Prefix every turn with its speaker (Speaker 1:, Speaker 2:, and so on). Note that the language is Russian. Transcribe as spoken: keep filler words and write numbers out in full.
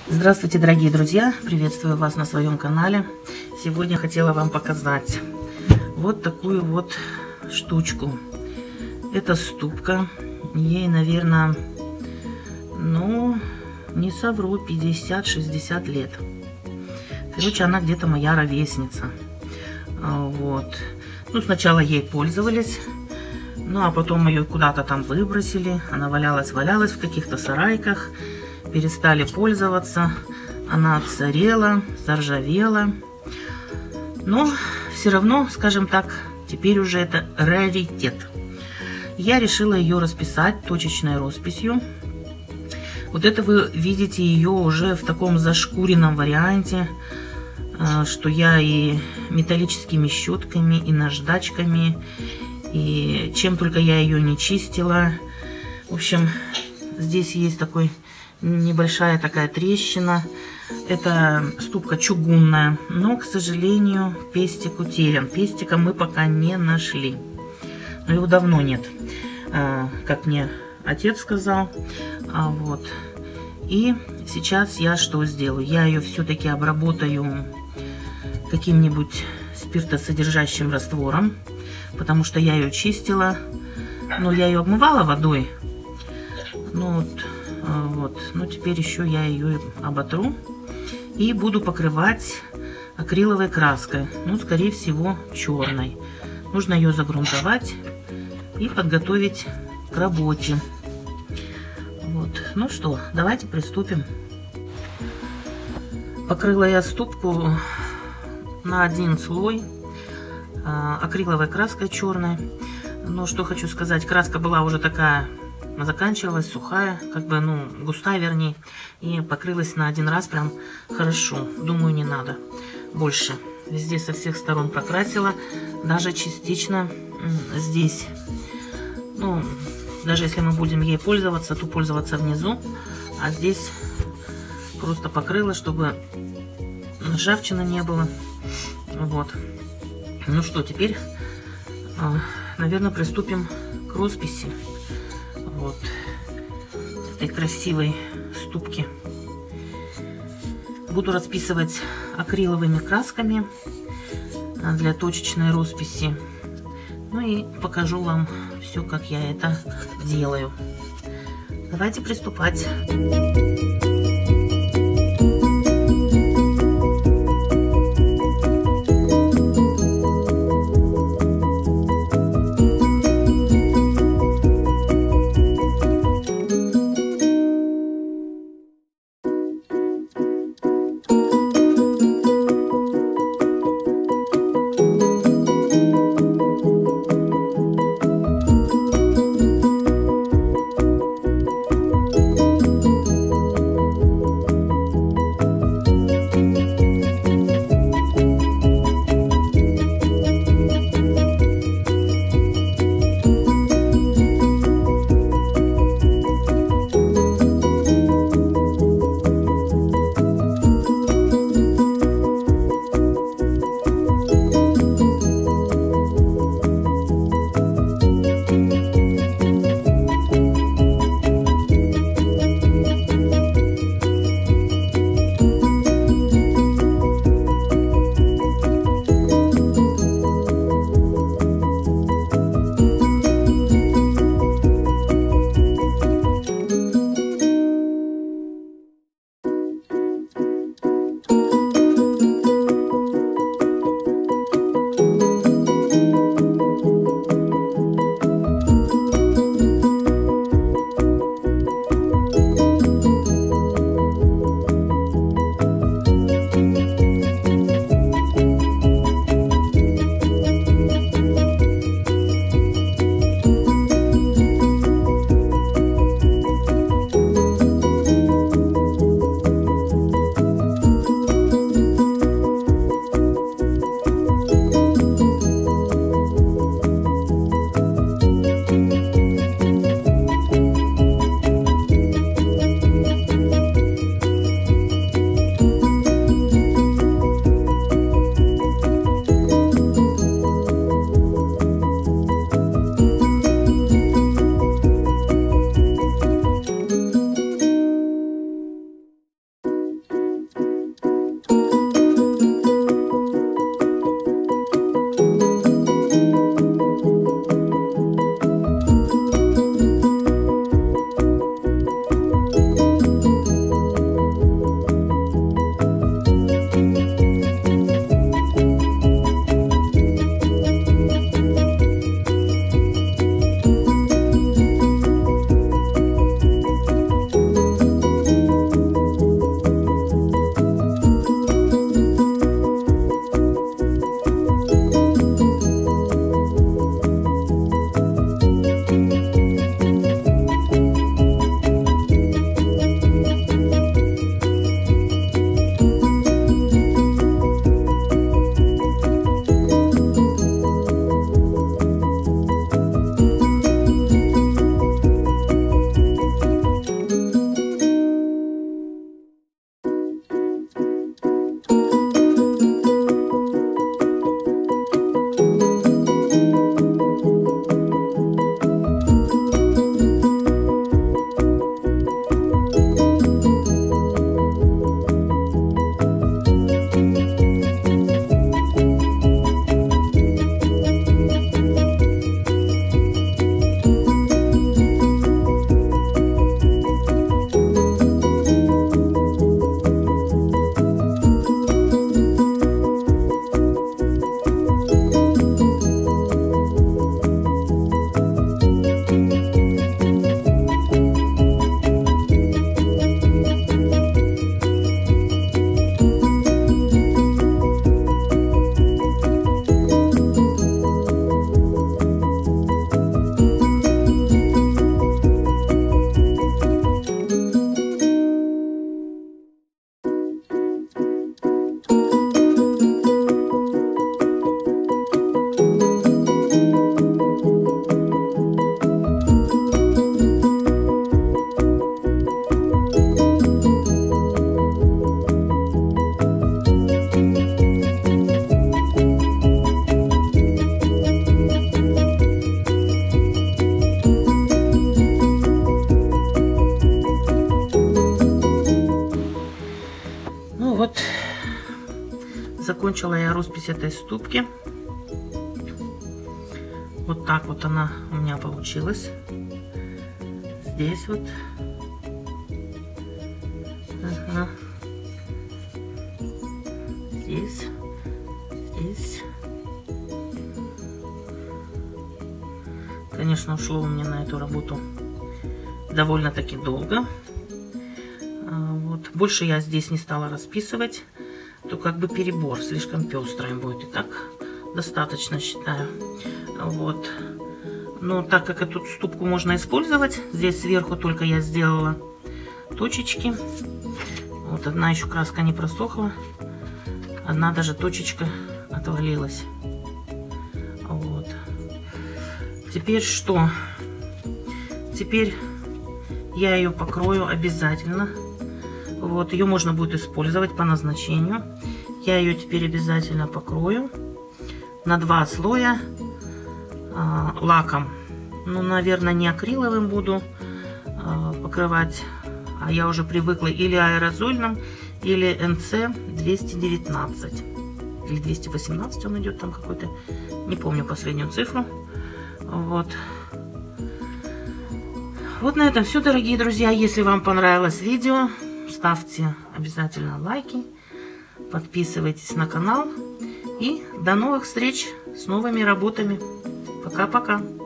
Speaker 1: Здравствуйте, дорогие друзья! Приветствую вас на своем канале. Сегодня хотела вам показать вот такую вот штучку. Это ступка. Ей, наверное, ну, не совру, пятьдесят-шестьдесят лет. Короче, она где-то моя ровесница. Вот. Ну, сначала ей пользовались, ну, а потом ее куда-то там выбросили. Она валялась-валялась в каких-то сарайках. Перестали пользоваться, она отсырела, заржавела, но все равно, скажем так, теперь уже это раритет. Я решила ее расписать точечной росписью. Вот это вы видите ее уже в таком зашкуренном варианте, что я и металлическими щетками, и наждачками, и чем только я ее не чистила. В общем, здесь есть такой небольшая такая трещина. Это ступка чугунная, но, к сожалению, пестик утерян. Пестика мы пока не нашли, но его давно нет, как мне отец сказал. Вот. И сейчас я что сделаю? Я ее все-таки обработаю каким-нибудь спиртосодержащим раствором, потому что я ее чистила, но я ее обмывала водой. Ну вот. Вот. Но теперь еще я ее оботру и буду покрывать акриловой краской, ну, скорее всего, черной. Нужно ее загрунтовать и подготовить к работе. Вот. Ну что, давайте приступим. Покрыла я ступку на один слой акриловой краской черной. Но что хочу сказать, краска была уже такая, заканчивалась, сухая, как бы, ну, густая, вернее, и покрылась на один раз прям хорошо. Думаю, не надо больше. Везде со всех сторон прокрасила, даже частично здесь. Ну, даже если мы будем ей пользоваться, то пользоваться внизу, а здесь просто покрыла, чтобы ржавчины не было. Вот. Ну что, теперь, наверное, приступим к росписи. Вот этой красивой ступки. Буду расписывать акриловыми красками для точечной росписи. Ну и покажу вам все, как я это делаю. Давайте приступать. закончила я роспись этой ступки. Вот так вот она у меня получилась. Здесь вот. Ага. Здесь. Здесь. Конечно, ушло у меня на эту работу довольно-таки долго. Вот. Больше я здесь не стала расписывать. То как бы перебор, слишком пестрым будет. И так достаточно, считаю. Вот. Но так как эту ступку можно использовать, здесь сверху только я сделала точечки. Вот одна еще краска не просохла. Одна даже точечка отвалилась. Вот. Теперь что? Теперь я ее покрою обязательно. Вот, ее можно будет использовать по назначению. Я ее теперь обязательно покрою на два слоя э, лаком. Ну, наверное, не акриловым буду э, покрывать, а я уже привыкла или аэрозольным, или эн цэ двести девятнадцать. Или двести восемнадцать он идет там какой-то. Не помню последнюю цифру. Вот. Вот на этом все, дорогие друзья. Если вам понравилось видео, ставьте обязательно лайки, подписывайтесь на канал и до новых встреч с новыми работами. Пока-пока!